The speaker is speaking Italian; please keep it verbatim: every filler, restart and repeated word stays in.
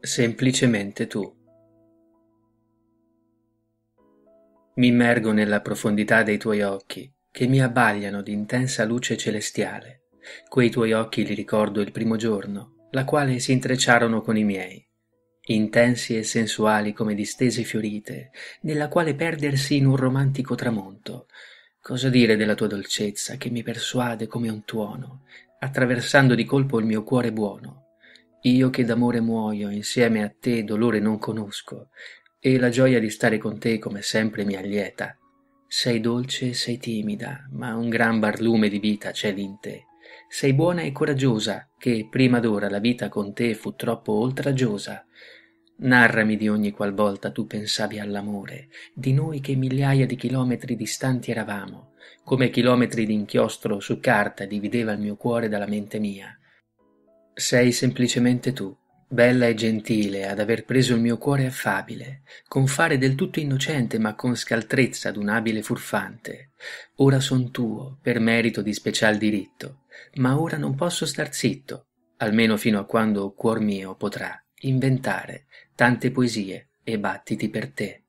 Semplicemente tu. Mi immergo nella profondità dei tuoi occhi, che mi abbagliano di intensa luce celestiale. Quei tuoi occhi li ricordo il primo giorno, la quale si intrecciarono con i miei, intensi e sensuali come distese fiorite, nella quale perdersi in un romantico tramonto. Cosa dire della tua dolcezza che mi persuade come un tuono, attraversando di colpo il mio cuore buono. Io che d'amore muoio, insieme a te dolore non conosco, e la gioia di stare con te come sempre mi allieta. Sei dolce e sei timida, ma un gran barlume di vita c'è in te. Sei buona e coraggiosa, che prima d'ora la vita con te fu troppo oltraggiosa. Narrami di ogni qualvolta tu pensavi all'amore, di noi che migliaia di chilometri distanti eravamo, come chilometri d'inchiostro su carta divideva il mio cuore dalla mente mia. Sei semplicemente tu, bella e gentile, ad aver preso il mio cuore affabile, con fare del tutto innocente ma con scaltrezza d'un abile furfante. Ora son tuo, per merito di special diritto, ma ora non posso star zitto, almeno fino a quando cuor mio potrà inventare tante poesie e battiti per te.